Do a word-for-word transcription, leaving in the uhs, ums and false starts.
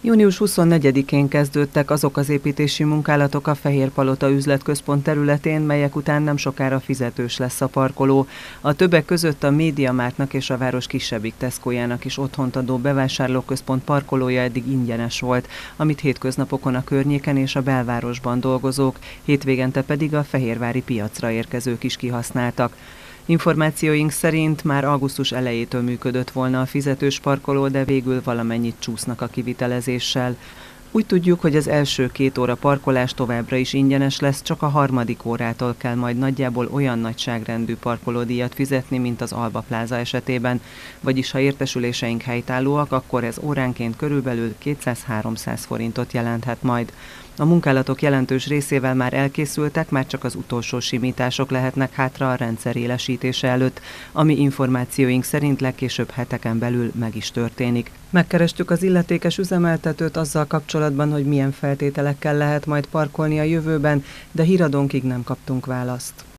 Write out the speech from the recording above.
június huszonnegyedikén kezdődtek azok az építési munkálatok a Fehérpalota üzletközpont területén, melyek után nem sokára fizetős lesz a parkoló. A többek között a MediaMarktnak és a város kisebbik Tescojának is otthont adó bevásárlóközpont parkolója eddig ingyenes volt, amit hétköznapokon a környéken és a belvárosban dolgozók, hétvégente pedig a fehérvári piacra érkezők is kihasználtak. Információink szerint már augusztus elejétől működött volna a fizetős parkoló, de végül valamennyit csúsznak a kivitelezéssel. Úgy tudjuk, hogy az első két óra parkolás továbbra is ingyenes lesz, csak a harmadik órától kell majd nagyjából olyan nagyságrendű parkolódíjat fizetni, mint az Alba Pláza esetében, vagyis ha értesüléseink helytállóak, akkor ez óránként körülbelül kétszáz-háromszáz forintot jelenthet majd. A munkálatok jelentős részével már elkészültek, már csak az utolsó simítások lehetnek hátra a rendszer élesítése előtt, ami információink szerint legkésőbb heteken belül meg is történik. Megkerestük az illetékes üzemeltetőt azzal kapcsolatban, hogy milyen feltételekkel lehet majd parkolni a jövőben, de híradónkig nem kaptunk választ.